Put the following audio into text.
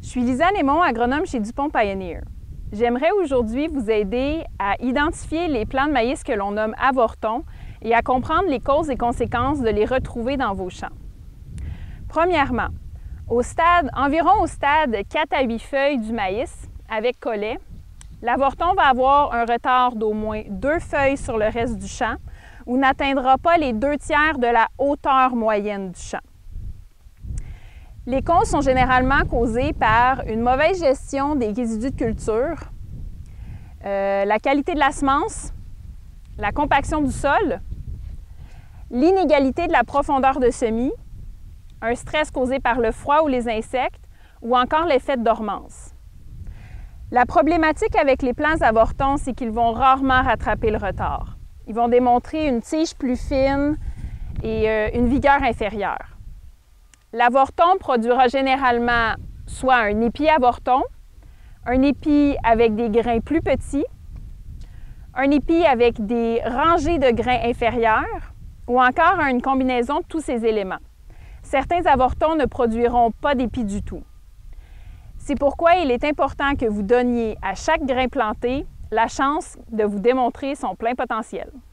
suis Lisanne Aymon, agronome chez DuPont Pioneer. J'aimerais aujourd'hui vous aider à identifier les plants de maïs que l'on nomme avortons et à comprendre les causes et conséquences de les retrouver dans vos champs. Premièrement, environ au stade 4 à 8 feuilles du maïs avec collet, l'avorton va avoir un retard d'au moins 2 feuilles sur le reste du champ ou n'atteindra pas les 2/3 de la hauteur moyenne du champ. Les causes sont généralement causées par une mauvaise gestion des résidus de culture, la qualité de la semence, la compaction du sol, l'inégalité de la profondeur de semis, un stress causé par le froid ou les insectes, ou encore l'effet de dormance. La problématique avec les plants avortons, c'est qu'ils vont rarement rattraper le retard. Ils vont démontrer une tige plus fine et une vigueur inférieure. L'avorton produira généralement soit un épi avorton, un épi avec des grains plus petits, un épi avec des rangées de grains inférieurs ou encore une combinaison de tous ces éléments. Certains avortons ne produiront pas d'épi du tout. C'est pourquoi il est important que vous donniez à chaque grain planté la chance de vous démontrer son plein potentiel.